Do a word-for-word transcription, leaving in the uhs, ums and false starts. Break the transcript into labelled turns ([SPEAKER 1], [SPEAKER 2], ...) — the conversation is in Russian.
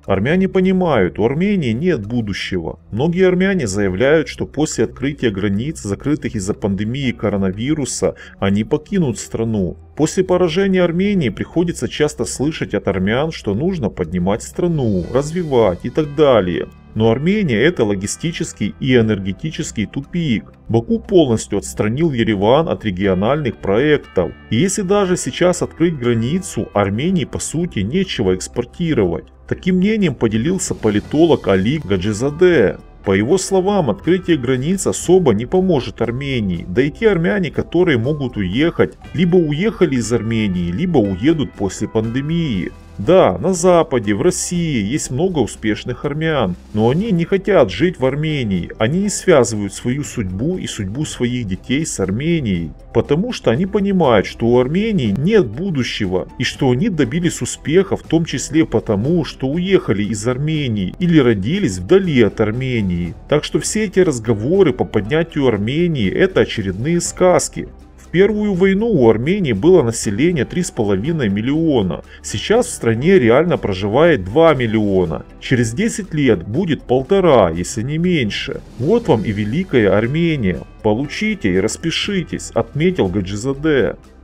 [SPEAKER 1] Армяне понимают, у Армении нет будущего. Многие армяне заявляют, что после открытия границ, закрытых из-за пандемии коронавируса, они покинут страну. После поражения Армении приходится часто слышать от армян, что нужно поднимать страну, развивать и так далее. Но Армения – это логистический и энергетический тупик. Баку полностью отстранил Ереван от региональных проектов. И если даже сейчас открыть границу, Армении по сути нечего экспортировать. Таким мнением поделился политолог Али Гаджизаде. По его словам, открытие границ особо не поможет Армении, да и те армяне, которые могут уехать, либо уехали из Армении, либо уедут после пандемии. Да, на Западе, в России есть много успешных армян, но они не хотят жить в Армении, они не связывают свою судьбу и судьбу своих детей с Арменией, потому что они понимают, что у Армении нет будущего и что они добились успеха в том числе потому, что уехали из Армении или родились вдали от Армении. Так что все эти разговоры по поднятию Армении – это очередные сказки. В первую войну у Армении было население три с половиной миллиона. Сейчас в стране реально проживает два миллиона. Через десять лет будет полтора, если не меньше. Вот вам и Великая Армения. Получите и распишитесь, отметил Гаджизаде.